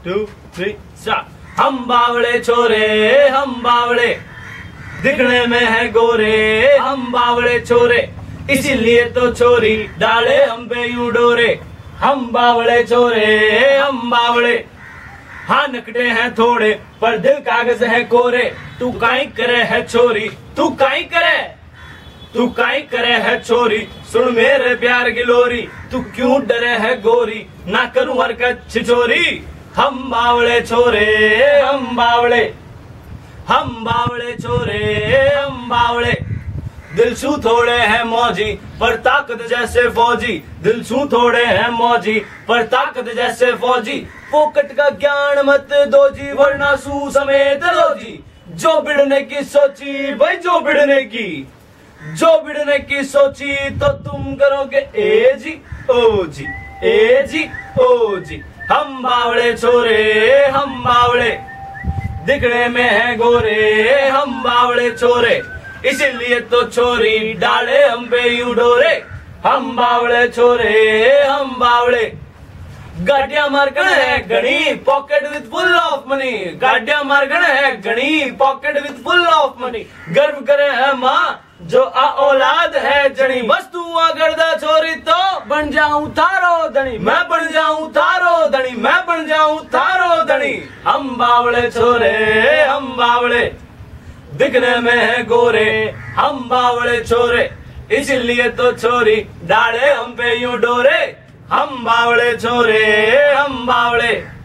2 3 start. हम बावड़े छोरे हम बावड़े, दिखने में है गोरे हम बावड़े छोरे, इसीलिए तो छोरी डाले हम पे यूं डोरे। हम बावड़े छोरे हम बावड़े, हाँ नकटे हैं थोड़े पर दिल कागज है कोरे। तू काई करे है छोरी, तू काई करे, तू काई करे है छोरी, सुन मेरे प्यार की लोरी। तू क्यों डरे है गोरी, ना करूं हरकत छिछोरी। हम बावड़े छोरे हम बावड़े, हम बावड़े छोरे हम बावड़े, दिल छू थोड़े हैं मौजी पर ताकत जैसे फौजी। दिल छू थोड़े हैं मौजी पर ताकत जैसे फौजी। फोकट का ज्ञान मत दो जी वरना सू समेत लो जी। जो बिड़ने की सोची भाई, जो बिड़ने की, जो बिड़ने की सोची तो तुम करोगे ए जी ओ जी, ए जी ओ जी। हम बावड़े छोरे हम बावड़े, दिखने में है गोरे हम बावड़े छोरे, इसीलिए तो छोरी डाले हम पे यूं डोरे। हम बावड़े छोरे हम बावड़े, गाड़ियां मारगण है घनी pocket with full of money. गाड़ियां मारगण है घनी pocket with full of money. गर्व करे है माँ जो औलाद है जनी, बस तू गर्दा छोरी तो बन जाऊं थारो धनी। मैं बन जाऊं थारो धनी, मैं बन जाऊं थारो धनी। हम बावड़े छोरे हम बावड़े, दिखने में है गोरे हम बावड़े छोरे, इसीलिए तो छोरी डाले हम पे यूं डोरे। हम बावड़े छोरे हम बावड़े।